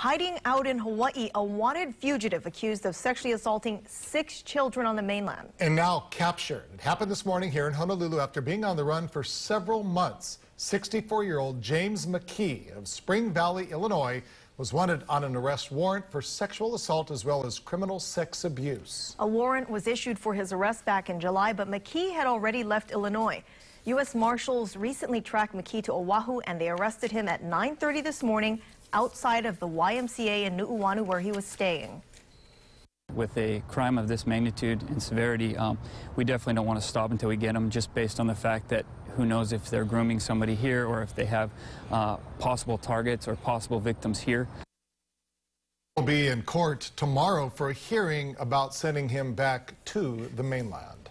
hiding out in Hawaii, a wanted fugitive accused of sexually assaulting 6 children on the mainland. And now captured. It happened this morning here in Honolulu after being on the run for several months. 64-year-old James McKee of Spring Valley, Illinois, was wanted on an arrest warrant for sexual assault as well as criminal sex abuse. A warrant was issued for his arrest back in July, but McKee had already left Illinois. U.S. Marshals recently tracked McKee to Oahu, and they arrested him at 9:30 this morning outside of the YMCA in Nuuanu where he was staying. With a crime of this magnitude and severity, we definitely don't want to stop until we get them, just based on the fact that who knows if they're grooming somebody here or if they have possible targets or possible victims here. We'll be in court tomorrow for a hearing about sending him back to the mainland.